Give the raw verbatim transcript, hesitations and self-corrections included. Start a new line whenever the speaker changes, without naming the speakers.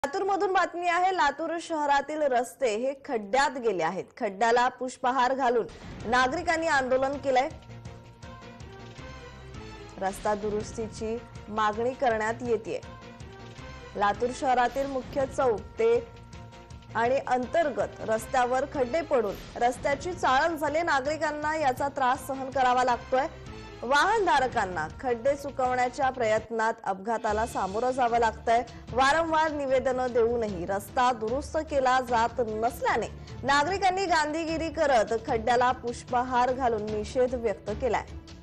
लातूरमधून बातमी आहे। लातूर शहरातील रस्ते हे खड्ड्यात गेले आहेत। खड्ड्याला पुष्पहार घालून नागरिकांनी आंदोलन केलंय। रस्ता दुरुस्तीची मागणी करण्यात येते। लातूर शहरातील मुख्य चौक ते आणि अंतर्गत रस्त्यावर खड्डे पडून रस्त्याची चाळण झाली। नागरिकांना याचा त्रास सहन करावा लागतोय। वाहनधारकांना खड्डे चुकवण्याच्या प्रयत्नात अपघाताला सामोरं जावं लागतंय। वारंवार निवेदनं देऊनही रस्ता दुरुस्त केला जात नसल्याने नागरिकांनी गांधीगिरी करत खड्ड्याला पुष्पहार घालून निषेध व्यक्त केलाय।